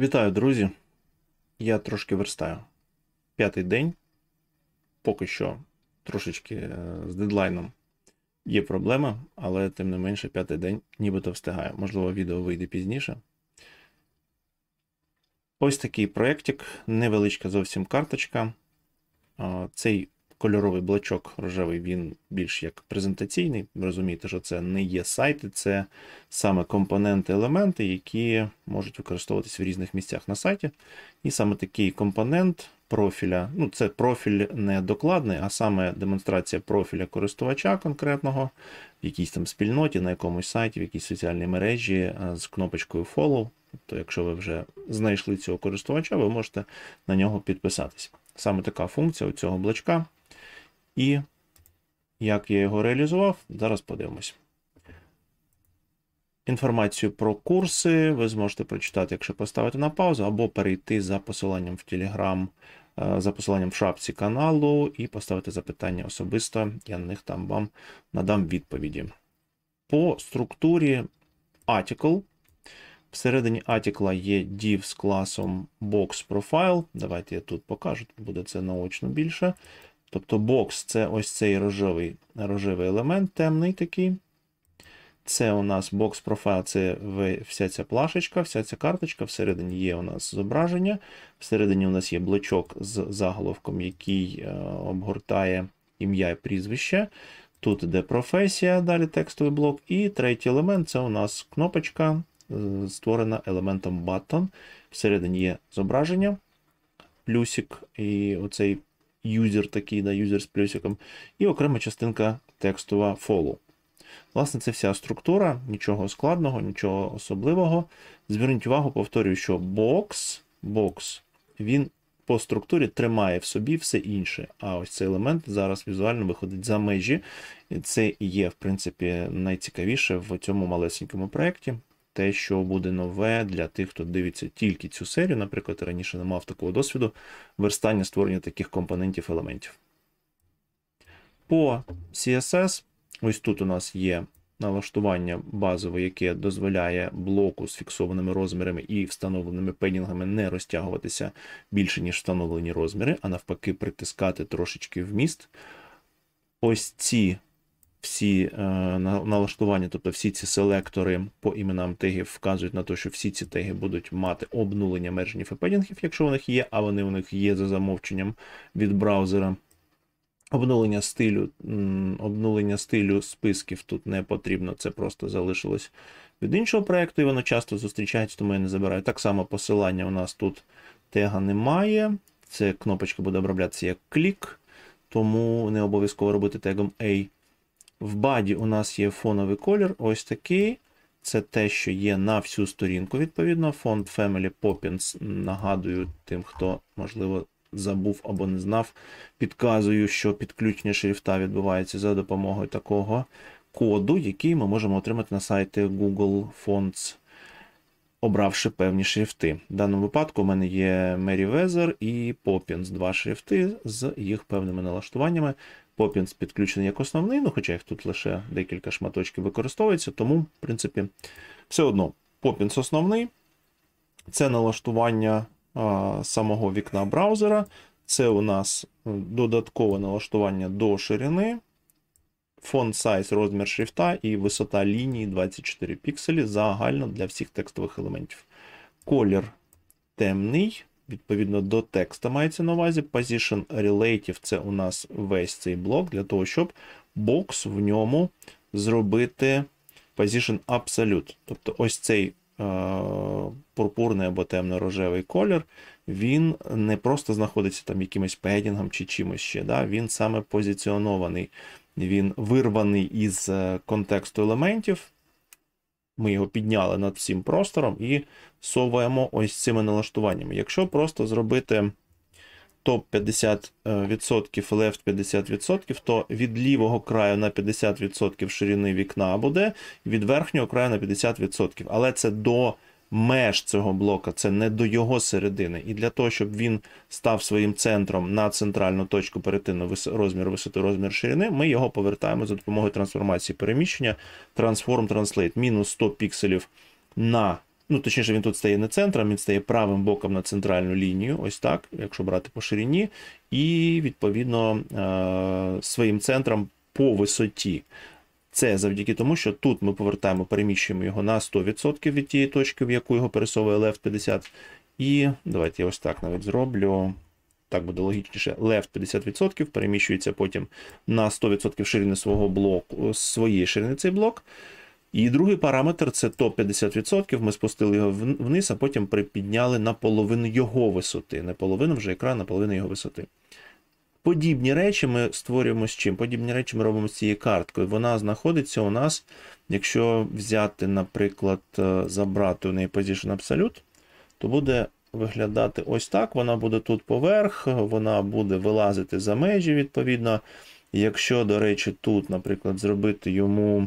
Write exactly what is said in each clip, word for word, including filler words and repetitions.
Вітаю, друзі! Я трошки верстаю. П'ятий день. Поки що трошечки е, з дедлайном є проблема, але тим не менше п'ятий день нібито встигаю. Можливо, відео вийде пізніше. Ось такий проєктик, невеличка зовсім карточка. Цей кольоровий блочок рожевий, він більш як презентаційний. Ви розумієте, що це не є сайти, це саме компоненти, елементи, які можуть використовуватись в різних місцях на сайті. І саме такий компонент профіля, ну це профіль не докладний, а саме демонстрація профіля користувача конкретного, в якійсь там спільноті, на якомусь сайті, в якійсь соціальній мережі з кнопочкою Follow. Тобто, якщо ви вже знайшли цього користувача, ви можете на нього підписатись. Саме така функція у цього блочка. І як я його реалізував, зараз подивимось. Інформацію про курси ви зможете прочитати, якщо поставити на паузу, або перейти за посиланням в Telegram, за посиланням в шапці каналу і поставити запитання особисто. Я на них там вам надам відповіді. По структурі article. Всередині article є div з класом boxProfile. Давайте я тут покажу, буде це наочно більше. Тобто box – це ось цей рожевий, рожевий елемент, темний такий. Це у нас boxProfile – це вся ця плашечка, вся ця карточка. Всередині є у нас зображення. Всередині у нас є блочок з заголовком, який обгортає ім'я і прізвище. Тут іде професія, далі текстовий блок. І третій елемент – це у нас кнопочка, створена елементом button. Всередині є зображення, плюсик і оцей юзер такий, да, юзер з плюсиком, і окрема частинка текстова follow. Власне, це вся структура, нічого складного, нічого особливого. Зверніть увагу, повторюю, що box, box, він по структурі тримає в собі все інше. А ось цей елемент зараз візуально виходить за межі. І це і є, в принципі, найцікавіше в цьому малесенькому проєкті. Те, що буде нове для тих, хто дивиться тільки цю серію, наприклад, раніше не мав такого досвіду верстання, створення таких компонентів, елементів. По сі ес ес, ось тут у нас є налаштування базове, яке дозволяє блоку з фіксованими розмірами і встановленими педінгами не розтягуватися більше, ніж встановлені розміри, а навпаки притискати трошечки вміст. Ось ці всі е, налаштування, тобто всі ці селектори по іменам тегів вказують на те, що всі ці теги будуть мати обнулення мережів і педінгів, якщо у них є, а вони у них є за замовченням від браузера. Обнулення стилю, обнулення стилю списків тут не потрібно, це просто залишилось від іншого проєкту, і воно часто зустрічається, тому я не забираю. Так само посилання у нас тут тега немає, це кнопочка буде оброблятися як клік, тому не обов'язково робити тегом A. В баді у нас є фоновий колір, ось такий. Це те, що є на всю сторінку, відповідно. Фонд Family Poppins, нагадую тим, хто, можливо, забув або не знав, підказую, що підключення шрифта відбувається за допомогою такого коду, який ми можемо отримати на сайті Google Fonts, обравши певні шрифти. В даному випадку у мене є Merriweather і Poppins, два шрифти з їх певними налаштуваннями. Poppins підключений як основний, ну, хоча їх тут лише декілька шматочків використовується, тому, в принципі, все одно Poppins основний. Це налаштування а, самого вікна браузера. Це у нас додаткове налаштування до ширини, фон size, розмір шрифта і висота лінії двадцять чотири пікселі загально для всіх текстових елементів. Колір темний. Відповідно до текста мається на увазі. Position Relative – це у нас весь цей блок для того, щоб бокс в ньому зробити Position Absolute. Тобто ось цей е пурпурний або темно-рожевий колір, він не просто знаходиться там якимось педінгом чи чимось ще. Да? Він саме позиціонований, він вирваний із контексту елементів. Ми його підняли над всім простором і совуємо ось цими налаштуваннями. Якщо просто зробити топ п'ятдесят відсотків, left п'ятдесят відсотків, то від лівого краю на п'ятдесят відсотків ширини вікна буде, від верхнього краю на п'ятдесят відсотків. Але це до меж цього блока, це не до його середини. І для того, щоб він став своїм центром на центральну точку перетину розмір висоти, розмір ширини, ми його повертаємо за допомогою трансформації переміщення Transform Translate. Мінус сто пікселів на Ну, точніше, він тут стає не центром, він стає правим боком на центральну лінію, ось так, якщо брати по ширині, і, відповідно, своїм центром по висоті. Це завдяки тому, що тут ми повертаємо, переміщуємо його на сто відсотків від тієї точки, в яку його пересовує Left п'ятдесят. І давайте я ось так навіть зроблю. Так буде логічніше. Left п'ятдесят відсотків переміщується потім на сто відсотків ширини свого блоку, своєї ширини цей блок. І другий параметр – це топ п'ятдесят відсотків. Ми спустили його вниз, а потім припідняли на половину його висоти. Не половину вже екран, а половину його висоти. Подібні речі ми створюємо з чим? Подібні речі ми робимо з цією карткою. Вона знаходиться у нас, якщо взяти, наприклад, забрати у неї Position Absolute, то буде виглядати ось так. Вона буде тут поверх, вона буде вилазити за межі, відповідно. Якщо, до речі, тут, наприклад, зробити йому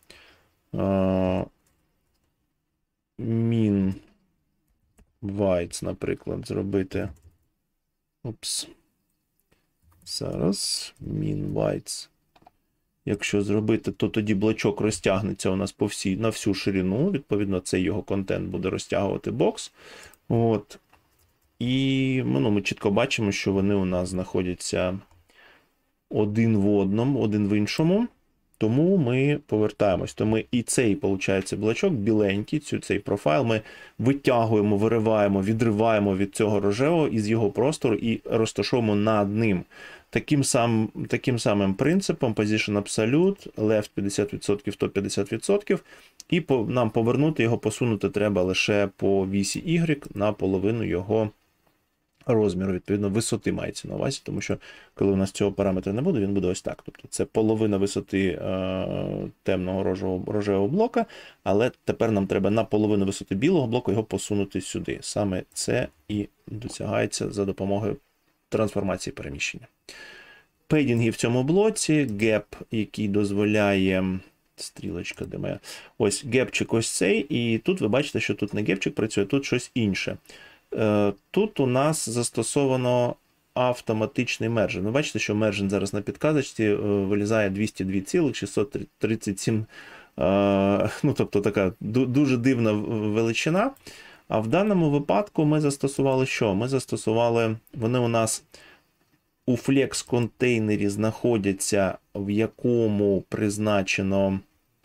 min whites, наприклад, зробити. Упс. Зараз min whites. Якщо зробити, то тоді блочок розтягнеться у нас по всій, на всю ширину. Відповідно, цей його контент буде розтягувати бокс. От. І ну, ми чітко бачимо, що вони у нас знаходяться один в одному, один в іншому. Тому ми повертаємось. То ми і цей, виходить, блочок біленький, цю, цей профайл ми витягуємо, вириваємо, відриваємо від цього рожевого із його простору і розташовуємо над ним. Таким, сам, таким самим принципом Position Absolute, Left п'ятдесят відсотків, Top п'ятдесят відсотків. І по, нам повернути його, посунути треба лише по вісі Y на половину його розміру, відповідно, висоти мається на увазі, тому що коли у нас цього параметра не буде, він буде ось так. Тобто це половина висоти е, темного рожевого, рожевого блока, але тепер нам треба на половину висоти білого блоку його посунути сюди. Саме це і досягається за допомогою трансформації переміщення. Пейдінги в цьому блоці, геп, який дозволяє... Стрілочка, де моя. Ось гепчик ось цей, і тут ви бачите, що тут не гепчик працює, тут щось інше. Тут у нас застосовано автоматичний мержен. Ви бачите, що мержен зараз на підказочці вилізає двісті два цілих шістсот тридцять сім, ну, тобто така дуже дивна величина. А в даному випадку ми застосували що? Ми застосували, вони у нас у Flex-контейнері знаходяться, в якому призначено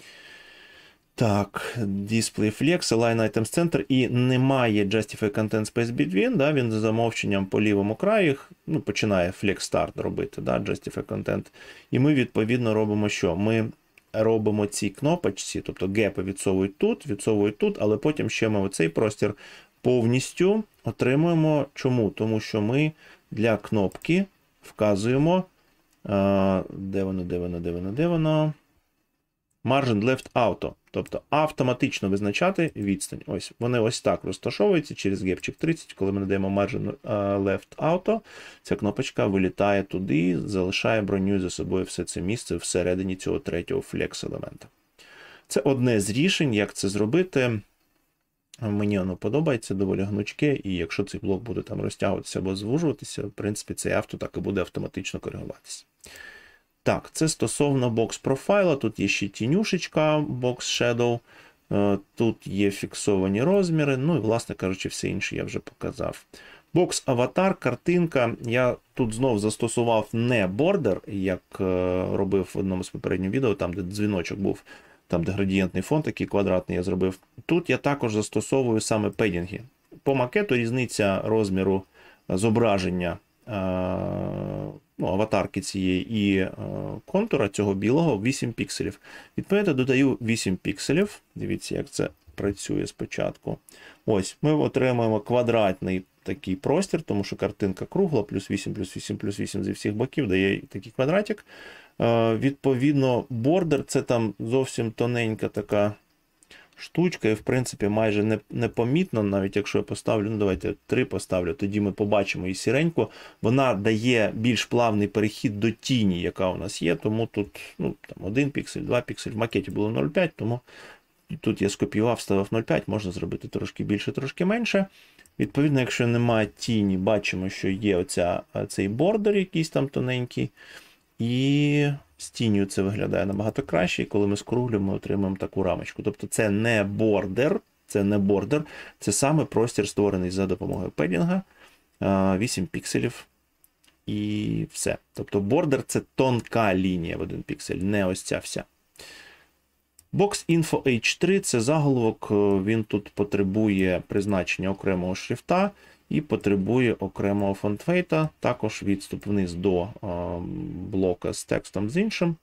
так, Display Flex, Align Items Center, і немає Justify Content Space Between, да, він за замовченням по лівому краю ну, починає Flex Start робити, да, Justify Content. І ми, відповідно, робимо що? Ми робимо ці кнопочці, тобто гепи відсовують тут, відсовують тут, але потім ще ми оцей простір повністю отримуємо. Чому? Тому що ми для кнопки вказуємо, а, де воно, де воно, де воно, де воно, Margin Left Auto, тобто автоматично визначати відстань. Ось, вони ось так розташовуються через гепчик тридцять, коли ми надаємо Margin Left Auto, ця кнопочка вилітає туди, залишає броню за собою все це місце всередині цього третього Flex елемента. Це одне з рішень, як це зробити. Мені воно подобається, доволі гнучке, і якщо цей блок буде там розтягуватися або звужуватися, в принципі, цей авто так і буде автоматично коригуватися. Так, це стосовно бокс профайла, тут є ще тінюшечка, бокс Shadow, тут є фіксовані розміри, ну і, власне кажучи, все інше я вже показав. Бокс аватар, картинка, я тут знов застосував не бордер, як робив в одному з попередніх відео, там де дзвіночок був, там де градієнтний фон такий квадратний я зробив. Тут я також застосовую саме педінги. По макету різниця розміру зображення ну, аватарки цієї і контура цього білого вісім пікселів. Відповідно, додаю вісім пікселів. Дивіться, як це працює спочатку. Ось, ми отримуємо квадратний такий простір, тому що картинка кругла, плюс вісім, плюс вісім, плюс вісім зі всіх боків дає такий квадратик. Відповідно, бордер – це там зовсім тоненька така штучка, і в принципі майже не, непомітно, навіть якщо я поставлю, ну давайте три поставлю, тоді ми побачимо і сіреньку. Вона дає більш плавний перехід до тіні, яка у нас є, тому тут ну, там, один піксель, два піксель, в макеті було нуль цілих п'ять, тому тут я скопіював, ставив нуль цілих п'ять, можна зробити трошки більше, трошки менше. Відповідно, якщо немає тіні, бачимо, що є оця, цей бордер якийсь там тоненький, і з тінню це виглядає набагато краще, і коли ми скруглюємо, ми отримаємо таку рамочку. Тобто це не бордер, це не бордер, це саме простір, створений за допомогою педінга, вісім пікселів і все. Тобто бордер – це тонка лінія в один піксель, не ось ця вся. Box.Info ейч три – це заголовок, він тут потребує призначення окремого шрифта і потребує окремого фонтвейта, також відступ вниз до блока з текстом з іншим.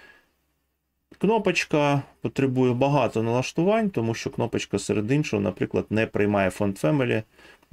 Кнопочка потребує багато налаштувань, тому що кнопочка серед іншого, наприклад, не приймає font family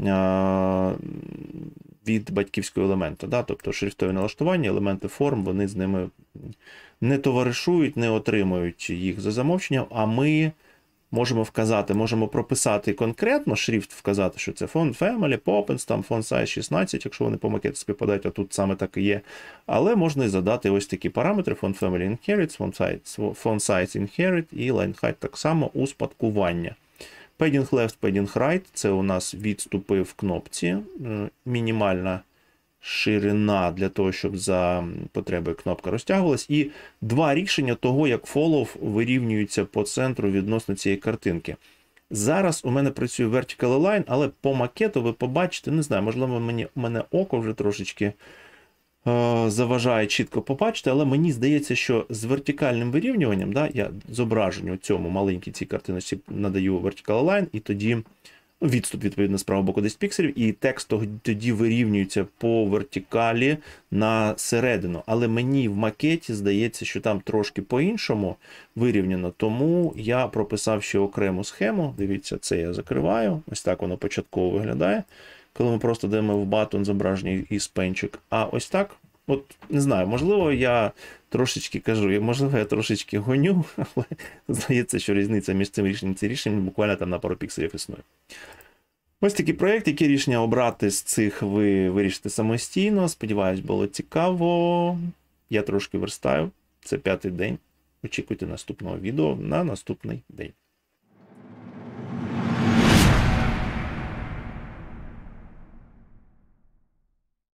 від батьківського елемента. Да? Тобто шрифтові налаштування, елементи форм, вони з ними не товаришують, не отримують їх за замовченням, а ми можемо вказати, можемо прописати конкретно шрифт, вказати, що це font family, poppins, там font size шістнадцять, якщо вони по макету співпадають, а тут саме так і є. Але можна і задати ось такі параметри: font family inherit, font size, font size inherit і line height так само успадкування. Padding left, padding right – це у нас відступи в кнопці, мінімальна ширина для того, щоб за потребою кнопка розтягувалась. І два рішення того, як follow вирівнюється по центру відносно цієї картинки. Зараз у мене працює vertical align, але по макету ви побачите, не знаю, можливо, мені, у мене око вже трошечки е, заважає чітко побачити, але мені здається, що з вертикальним вирівнюванням, да, я зображенню цьому маленькій цій картиночці надаю vertical align, і тоді відступ, відповідно, з правого боку десять пікселів, і текст тоді вирівнюється по вертикалі на середину. Але мені в макеті здається, що там трошки по-іншому вирівняно, тому я прописав ще окрему схему. Дивіться, це я закриваю. Ось так воно початково виглядає, коли ми просто даємо в батон зображення із пенчик. А ось так, от, не знаю, можливо, я трошечки кажу, можливо, я трошечки гоню, але здається, що різниця між цим рішенням і цим рішенням буквально там на пару пікселів існує. Ось такий проєкт, які рішення обрати з цих ви вирішите самостійно. Сподіваюсь, було цікаво. Я трошки верстаю. Це п'ятий день. Очікуйте наступного відео на наступний день.